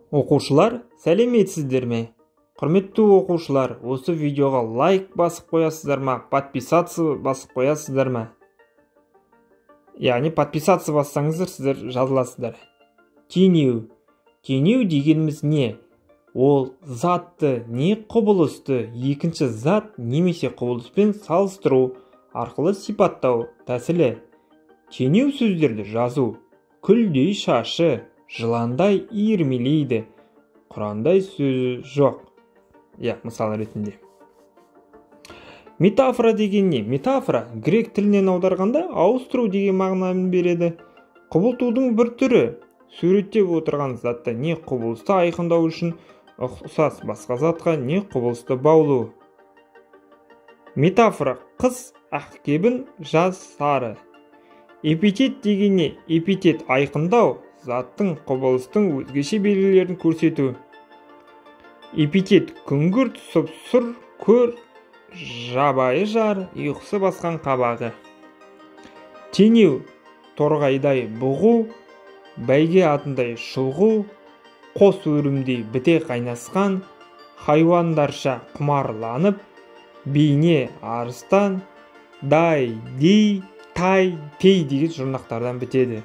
Оқушылар, сәлеметсіздер ме? Құрметті оқушылар, осы видеоға лайк басып қоясыздар ма? Подписаться басып қоясыздар ма? Яғни подписаться бассаңыздар, сіздер жазыласыздар. Теңеу. Теңеу дегеніміз не? Ол затты не құбылысты екінші зат немесе құбылыспен салыстыру арқылы сипаттау тәсілі. Теңеу сөздерді жазу. Күлдей шашы, жыландай иірмелейді. Құрандай сөзі жоқ. Мысал ретінде. Метафора деген не? Метафора грек тілінен аударғанда ауыстыру деген мағынаны береді. Құбылтудың бір түрі. Суреттеп отырған затты не құбылысты айқындау үшін ұқсас басқа затқа не құбылысты баулу. Метафора қыз ақ кебін, жаз сары. Эпитет деген не? Эпитет айқындау, заттың құбылыстың өзгеше белгілерін көрсету. Эпитет күңгірт, сұп-сұр, көр, жабайы жар, ұйқысы басқан қабағы. Теңеу, торғайдай бұғу, бәйге атындай шұлғу, қос өрімдей біте қайнасқан, хайуандарша құмарланып, бейне арыстан, дай, дей, тай, тей деген жұрнақтардан бітеді.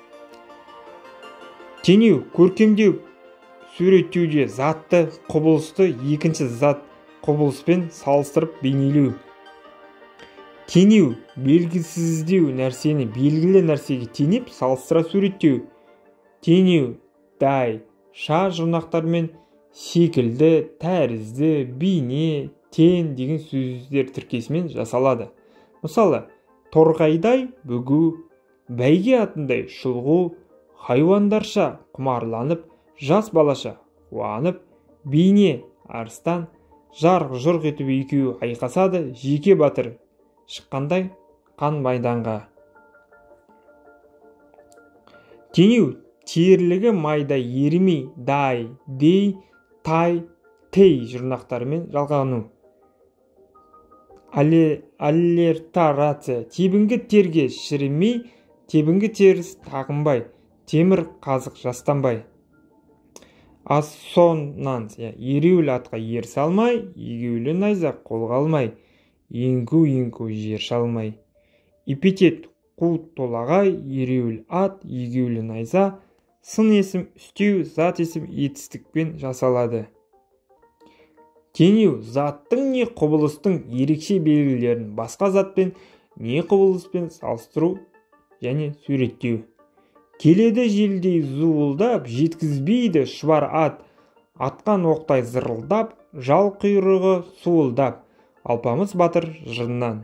Теңеу, көркемдеу, суреттеуде затты, құбылысты екінші зат құбылыспен салыстырып бейнелеу. Теңеу, белгісіздеу нәрсені белгілі нәрсеге теңеп салыстыра суреттеу. Теңеу, дай, ша жұрнақтармен секілді, тәрізді, бейне, тен деген сөздер тіркесімен жасалады. Мысалы, торғайдай бүгу, бәйге атындай шұлғу, хайуандарша құмарланып, жас балаша қуанып, бейне арыстан, жарқ-жұрқ етіп екеуі айқасады, жеке батыр шыққандай қан майданға. Теңеу, терлігі майда ерімей, дай, дей, тай, тей жұрнақтарымен жалғану. Аллитерация, тебінгі терге шірімей, тебінгі теріс тағынбай, темір қазық жастанбай. Ассонанс, ереуіл атқа ер салмай, егеулі найза қолға алмай, еңку жер шалмай. Эпитет қу толағай, ереуіл ат, егеулі найза, сын есім, үстеу, зат есім етістікпен жасалады. Теңеу, заттың не құбылыстың ерекше белгілерін басқа затпен не құбылыспен салыстыру және суреттеу. Келеді желдей зуылдап, жеткізбейді шұбар ат, атқан оқтай зырылдап, жал құйрығы суылдап, Алпамыс батыр жырынан.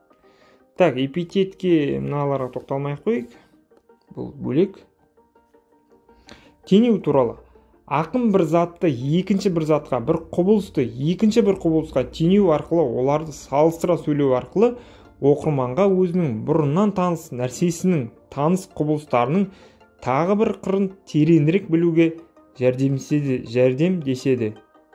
Эпитетке мыналарға тоқталмай қойық. Бұл бөлек. Теңеу туралы. Ақын бір затты екінші бір затқа, бір құбылысты екінші бір құбылысқа теңеу арқылы, оларды салыстыра сөйлеу арқылы оқырманға өзінің бұрыннан таныс нәрсесінің, таныс құбылыстарының тағы бір қырын тереңірек білуге жәрдемдеседі.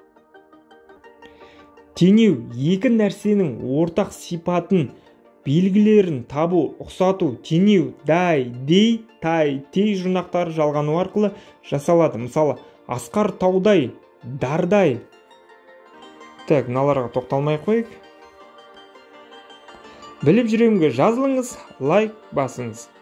Теңеу, екі нәрсенің ортақ сипатын, белгілерін табу, ұқсату. Теңеу, дай, дей, тай, тей жұрнақтары жалғану арқылы жасалады. Мысалы, асқар таудай, дардай. Мыналарға тоқталмай қойық. Біліп жүремге жазылыңыз, лайк басыңыз.